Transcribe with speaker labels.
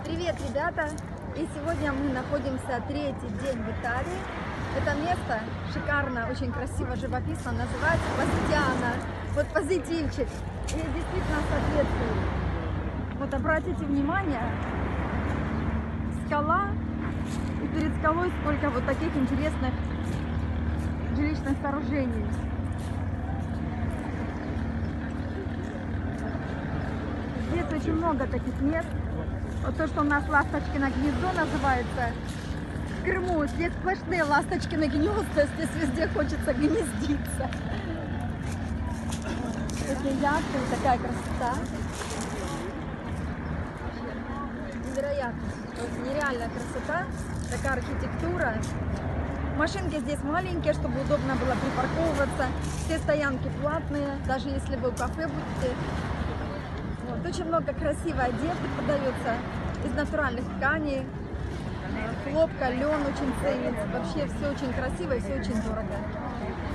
Speaker 1: Привет, ребята! И сегодня мы находимся третий день в Италии. Это место шикарно, очень красиво, живописно, называется Бастиана. Вот позитивчик. И действительно соответствует. Вот обратите внимание, скала, и перед скалой сколько вот таких интересных жилищных сооружений. Здесь очень много таких мест. Вот то, что у нас Ласточкино гнездо называется. В Крыму здесь сплошные Ласточкины гнезда, здесь везде хочется гнездиться. Такие яхты, такая красота. Невероятно, нереальная красота, такая архитектура. Машинки здесь маленькие, чтобы удобно было припарковываться. Все стоянки платные, даже если вы в кафе будете. Вот, очень много красивой одежды продается из натуральных тканей. Хлопка, лен очень ценится. Вообще все очень красиво и все очень дорого.